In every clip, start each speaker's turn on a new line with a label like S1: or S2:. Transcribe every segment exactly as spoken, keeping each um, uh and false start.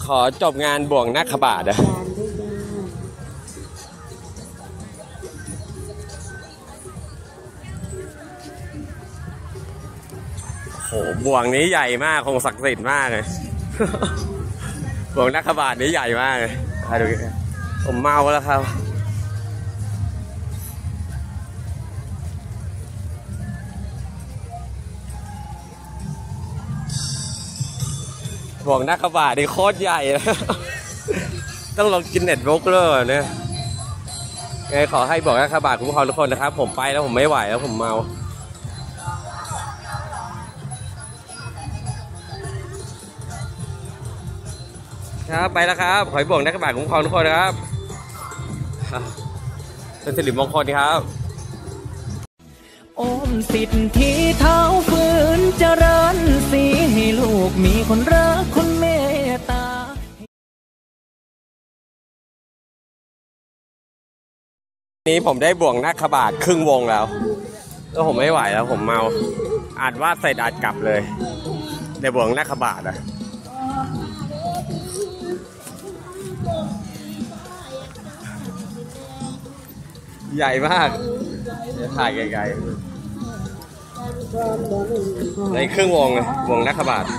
S1: ขอจบงานบ่วงนาคบาทอะโหบ่วงนี้ใหญ่มากคงศักดิ์สิทธิ์มากเลยบ่วงนาคบาทนี้ใหญ่มากเลยดูผมเมาแล้วครับบ่วงนาคบาทนี่โคตรใหญ่นะต้องลองกินเน็ตบุ๊กเลยเนี่ยไงขอให้บ่วงนาคบาทคุ้มครองทุกคนนะครับผมไปแล้วผมไม่ไหวแล้วผมเมาครับไปแล้วครับขอให้บ่วงนาคบาทคุ้มครองทุกคนนะครับเป็นสิริมงคลครับ
S2: โอมสิทธิเท้าฝืนเจริญสีให้ลูกมีคนรักคนเมตตา
S1: นี้ผมได้บ่วงนาคบาทครึ่งวงแล้วแล้วผมไม่ไหวแล้วผมเมาอาจว่าเสร็จอาจกลับเลยในบ่วงนาคบาทอะใหญ่มากจะถ่ายไกลๆในครึ่งวงเลยวงนาคบาท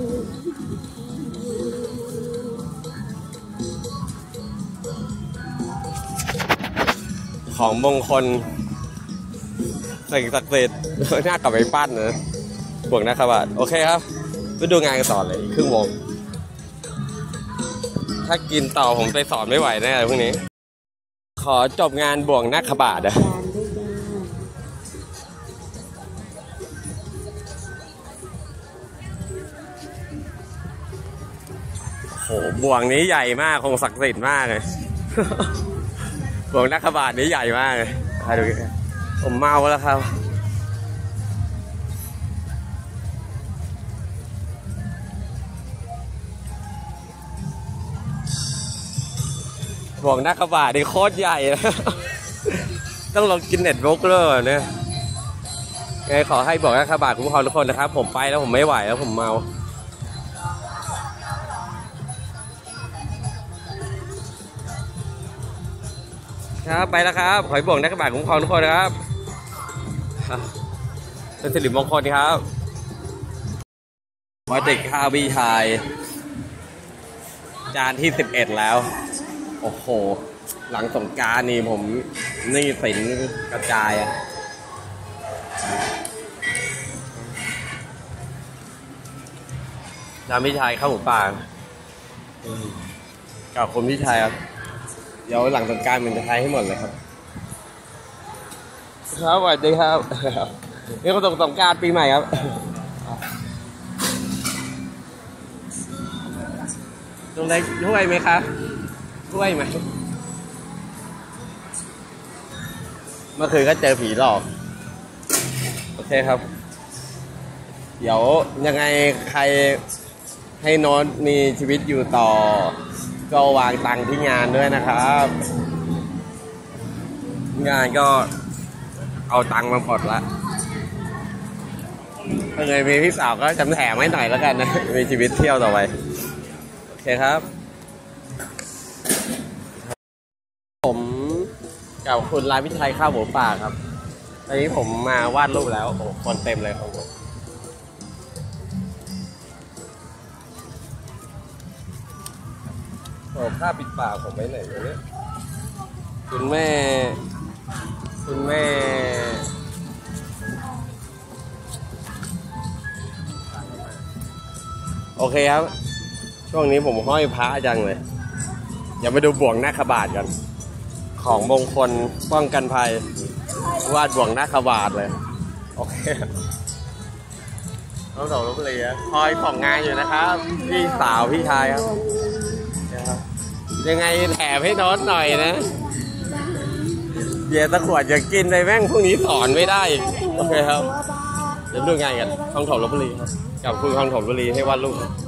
S1: ของมงคลสิ่งศักดิ์สิทธิ์น่ากลับไปปั้นนะบ่วงนาคบาทโอเคครับไปดูงานกันต่อเลยครึ่งวงถ้ากินต่อผมไปสอนไม่ไหวแน่พวกนี้ขอจบงานบ่วงนาคบาทอะโหบ่วงนี้ใหญ่มากคงศักดิ์สิทธิ์มากเลยบ่วงนาคบาทนี้ใหญ่มากเลยดูผมเมาแล้วครับบ่วงนาคบาทนี่โคตรใหญ่นะต้องลองกินเน็ตบุ๊กเลยเนี่ยไงขอให้บ่วงนาคบาทคุ้มครองทุกคนนะครับผมไปแล้วผมไม่ไหวแล้วผมเมาครับไปแล้วครับขอให้บ่วงนาคบาทคุ้มครองทุกคนนะครับเป็นสิริมงคลครับมาติดข้าวพี่ชายจานที่สิบเอ็ดแล้วโอ้โหหลังสงกรานต์นี่ผมนี่สินกระจายอะจานพี่ชายข้าวหมูป่ากับคนพี่ชายครับเดี๋ยวหลังสงกรานต์มันจะใช้ให้หมดเลยครับครับสวัสดีครับนี่ก็สงกรานต์ปีใหม่ครับตรงไหนช่วยไหมครับช่วยไหมเมื่อคืนก็เจอผีหลอกโอเคครับเดี๋ยวยังไงใครให้โน้ตมีชีวิตอยู่ต่อก็วางตังค์ที่งานด้วยนะครับงานก็เอาตังค์มาหมดละถ้าไงมีพี่สาวก็จำแถมให้หน่อยแล้วกันนะมีชีวิตเที่ยวต่อไปโอเคครับผมกับคุณลายวิชัยข้าวหมูป่าครับตอนนี้ผมมาวาดรูปแล้วโอ้คนเต็มเลยครับผมโอ้ผ้าปิดปากผมไว้ไหนเนี่ยคุณแม่คุณแม่โอเคครับช่วงนี้ผมห้อยพระจังเลยอย่าไปดูบ่วงนาคบาทกันของมงคลป้องกันภัยวาดบ่วงนาคบาทเลยโอเคน้องสาวลพบุรีคอยของงานอยู่นะครับพี่สาวพี่ชายครับยังไงแถมให้โน้ตหน่อยนะเดี๋ยวตะขวดจะกินไปแม่งพรุ่งนี้สอนไม่ได้โอเคครับเดี๋ยวดูงานกันคลองถมลพบุรีครับกับคุณคลองถมลพบุรีให้วาดรูป